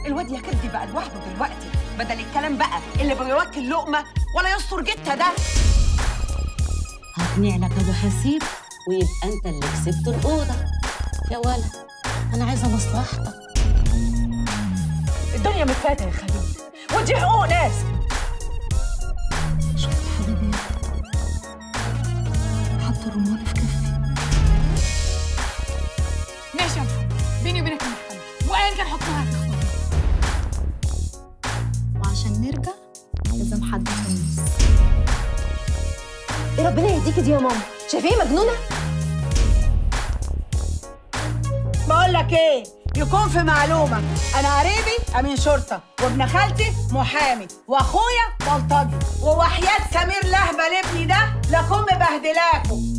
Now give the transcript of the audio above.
الواد يا كبدي بقى لوحده دلوقتي، بدل الكلام بقى اللي بيوكل لقمه ولا يستر جتة ده. هقنع لك ابو حسيب ويبقى انت اللي كسبت الاوضه. يا ولد انا عايزه مصلحتك. الدنيا متفاتة يا خليل، ودي حقوق ناس. شوف حبيبي، حط الرمان في كفي. ماشي يا محمد، بيني وبينك يا محمد، وايا كان حكمها هتختار. وعشان نرجع لازم حد في النص. ايه ربنا يهديكي دي يا ماما، شايفاه مجنونه؟ بقول لك ايه، يكون في معلومه، انا قريبي امين شرطه، وابن خالتي محامي، واخويا بلطجي، ووحياه سمير لهبل ابني ده لكم مبهدلاكوا.